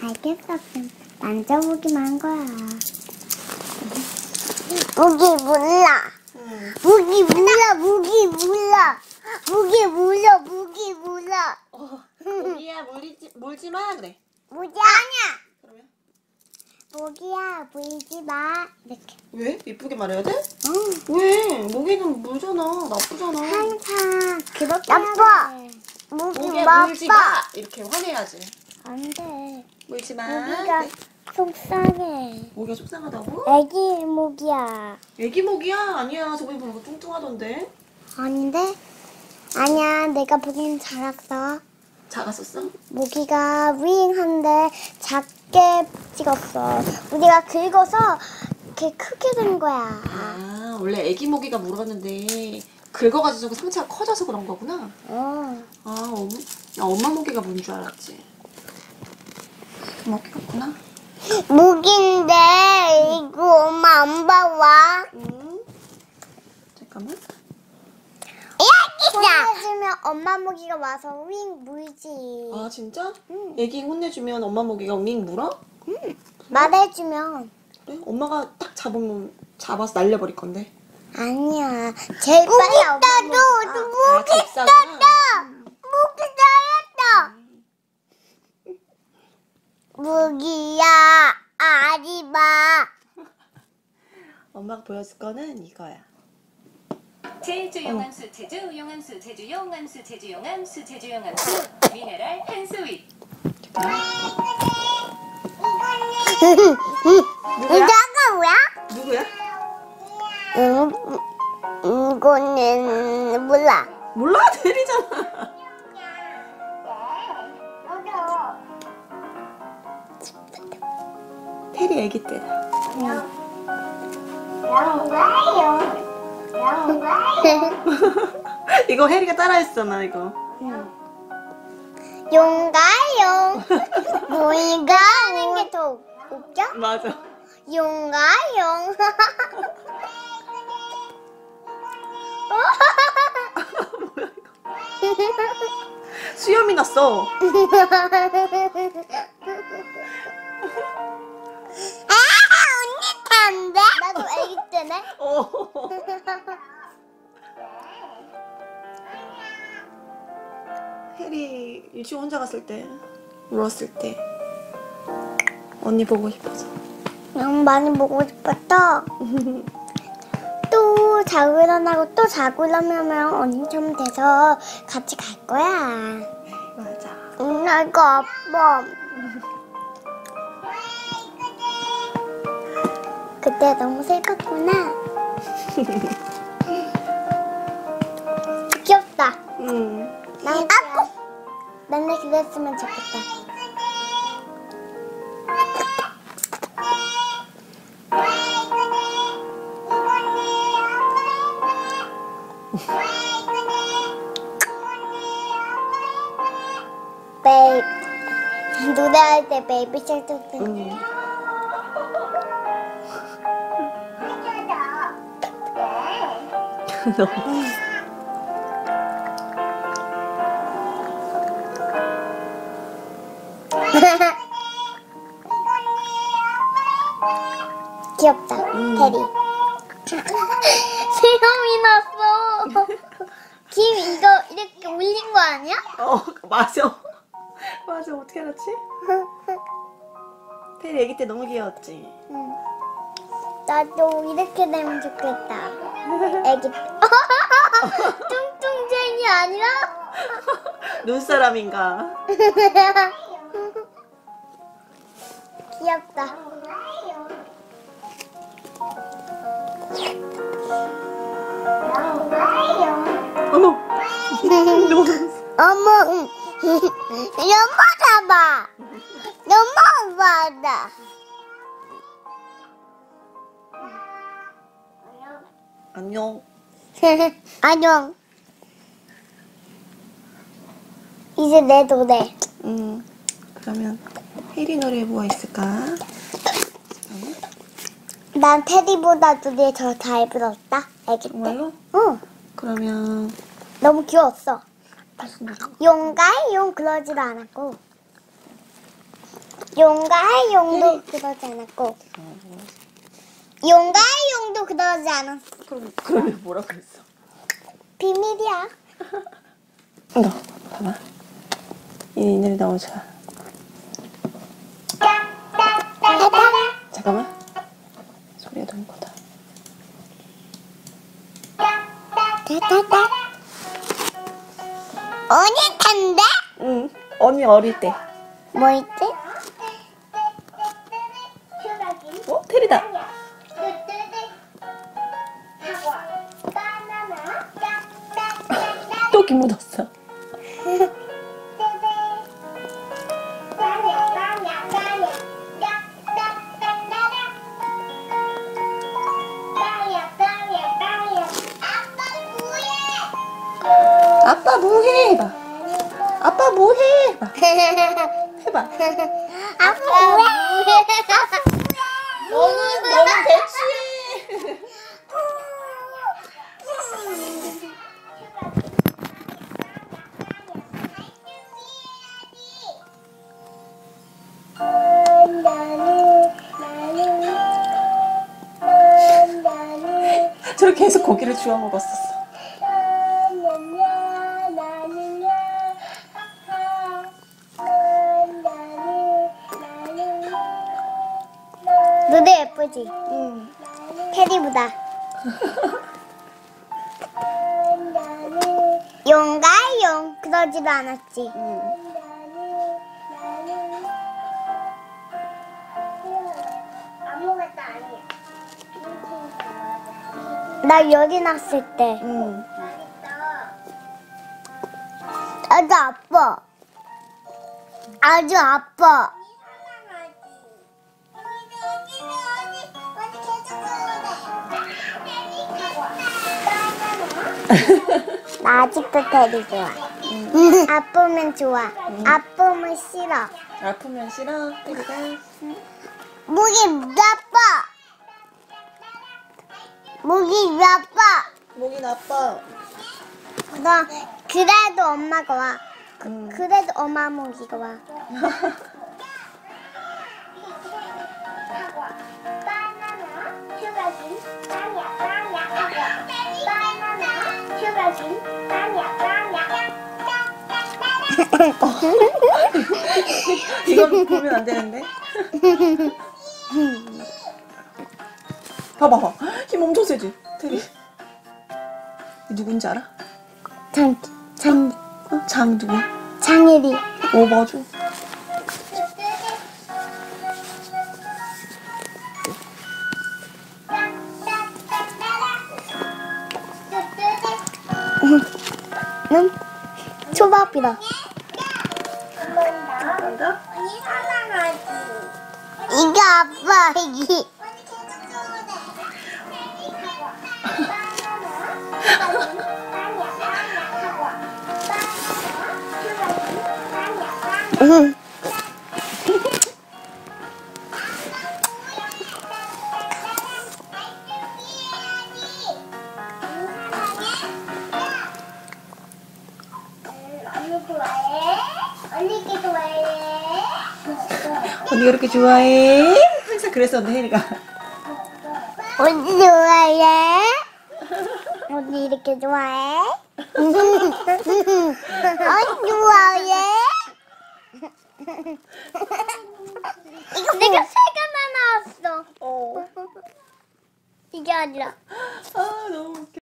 알겠어. 그냥 만져보기만 한 거야. 무기 몰라. 무기 몰라. 무기 몰라. 무기 몰라. 무기 몰라. 모기야 물지 마 그래. 무기 아니야. 그러면 모기야 물지 마. 이렇게. 왜? 이쁘게 말해야 돼? 응. 왜? 모기는 물잖아. 나쁘잖아. 항상 그렇게 나빠. 모기 모기야 물지 마. 이렇게 화내야지. 안 돼. 물지 마. 모기가 네. 속상해. 모기가 속상하다고? 애기 모기야. 애기 모기야? 아니야. 저번에 보니까 뚱뚱하던데. 아닌데? 아니야, 내가 보기엔 작았어. 작았었어? 모기가 윙한데 작게 찍었어. 우리가 긁어서 이렇게 크게 된 거야. 아, 원래 애기 모기가 물었는데 긁어가지고 상처가 커져서 그런 거구나. 어. 나 엄마 모기가 뭔 줄 알았지. 그 모기였구나. 모기인데 이거 엄마 안 봐와. 응. 잠깐만. 혼내주면 엄마 모기가 와서 윙 물지. 아 진짜? 응. 애기 혼내주면 엄마 모기가 윙 물어? 말해주면. 그래? 엄마가 딱 잡아서 날려버릴 건데. 아니야. 제일 빨리 엄마 모기가. 아, 잽싸구나. 모기 잘했다. 모기야, 아리마. 엄마가 보여줄 거는 이거야. 제주 용암수 제주 용암수 제주 용암수 제주 용암수 제주 용암수 미네랄 한 스윗. 이거가 뭐야? 누구야? 이거는 몰라. 몰라? 대리잖아. 테리 애기 때다. 이거 혜리가 따라했잖아 이거. 용가용. 모이가 하는 게 더 웃겨? 맞아. 용가용. 뭐야 이거? 수염이 났어. 언니 탄데? 나도 애기 때네. 혜리 유치원 혼자 갔을 때 울었을 때 언니 보고 싶어서. 너무 많이 보고 싶었어. 또 자고 일어나고 또 자고 일어나면 언니처럼 돼서 같이 갈 거야. 맞아. 나 이거 아파. 그때 너무 슬펐구나. 귀엽다. 난 꼭 맨날 그랬으면 좋겠다. 베이비 노래할 때 베이비 샬 때. 귀엽다. 테리. 수염이 났어. 김 이거 이렇게 올린 거 아니야? 맞아. 맞아. 어떻게 알았지? 테리 애기 때 너무 귀여웠지. 응. 나도 이렇게 되면 좋겠다. 애기 때. 뚱뚱쟁이 아니라? 눈사람인가? 귀엽다. 어머. 어머, 넘어가봐. 넘어가봐. 안녕. 안녕. 이제 내 노래. 그러면 혜리 노래 뭐가 있을까? 난 테디보다 노래 더 잘 불렀다. 애기 때. 정말로? 응. 그러면 너무 귀여웠어. 무슨 노래? 용가용 그러지도 않았고. 용과 용도 그러지 않았고 용과 용도 그러지 않았어. 그러면 뭐라고 했어? 비밀이야. 너 봐봐. 이 노래 너무 좋아. 잠깐만. 소리가 너무 커다. 언니 탄데? 응. 언니 어릴 때. 뭐 있지? 어? 테리다. 또 김 묻었어. 아빠 뭐해? 해봐. 아빠 뭐해? 해봐. 해봐. 아빠 뭐해? 너는 대취해. 저렇게 해서 고기를 주워 먹었었어. 너도 예쁘지? 응. 테리보다. 용과 용 그러지도 않았지. 응. 아무것도 아니야. 나 여기 났을 때 응. 아주 아파. 아주 아파. 나 아직도 테리 좋아. 아프면 좋아. 아프면 싫어. 아프면 싫어. 테리가. 목이 나빠. 목이 나빠. 목이 나빠. 나 그래도 엄마가 와. 응. 그래도 엄마 목이가 와. 이건 보면 안 되는데. 봐봐. 힘 엄청 세지? 테리. 누군지 알아? 장 누구야? 장일이. 오 맞아. 응? 초밥이다. 간다. 이게 아빠 이게. 응. 언니가 이렇게 좋아해? 항상 그랬었는데 혜리가. 언니 좋아해? 언니 이렇게 좋아해? 언니 좋아해? 이거 내가 세 개나 나왔어. 어. 이게 아니라. 아 너무 웃겨.